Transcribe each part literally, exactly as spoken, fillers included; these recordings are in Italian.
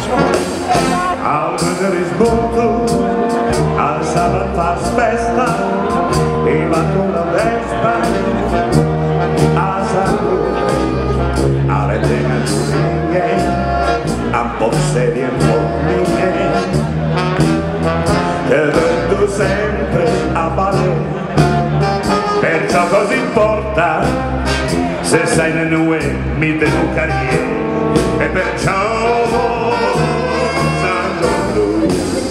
al venerdì sbotto, al sabato fa festa e va con la destra a saluto alle tenazie a po' serie e formine che vendo sempre a balere, perciò cosa importa se sei nel nue mi devo carriere e perciò sanno lui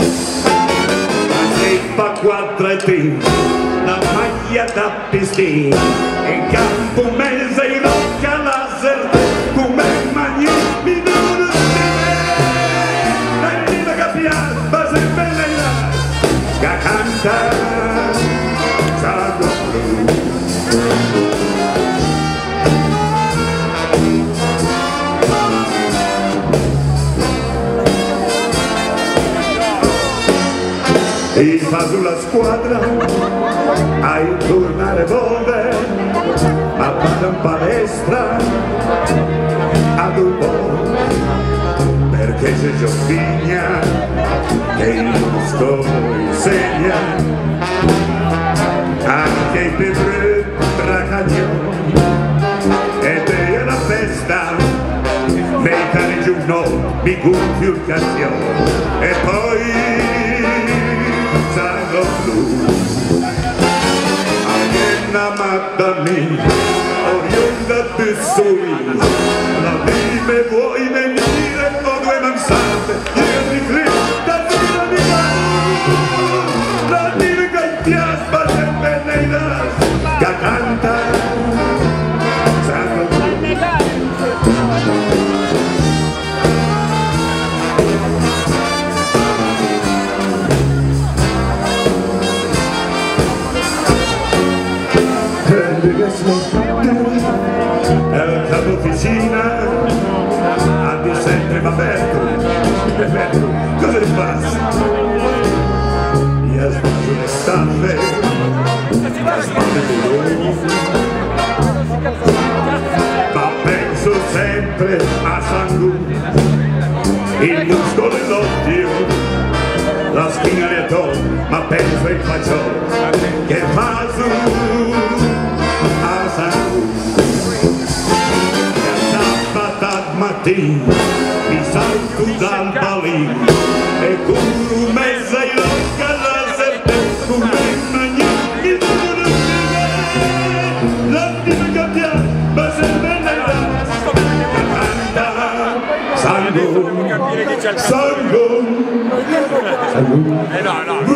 si fa quadrati la maglia da pistì in campo un mese in rocca laser come magni mi devono stare la vita che piazza sempre nella che canta sanno lui. E fa sulla squadra a tornare volve, ma vado in palestra ad un po', perché c'è Giovigna che il muscolo insegna, anche i pebre bracaglioni, e te la festa, mettane giù no, mi gonfio il canzone, e poi sanno blu Arienna Maddami oriunda di Sui la vive vuoi venire o due mansate io mi credo da vita di là la dire che il piasma sempre nei nas che canta sanno blu. È il capo officina abbi sempre aperto aperto cosa ti passa? Gli ha sbagliato le staffe le spalle di lui ma penso sempre a Sangu il muscolo e l'occhio la spina le do ma penso ai fagioli che fa su mi salto dal balino e con mezza in locca la sette come magni mi devono spiegare la vita che piace ma sempre nella canta sangue sangue sangue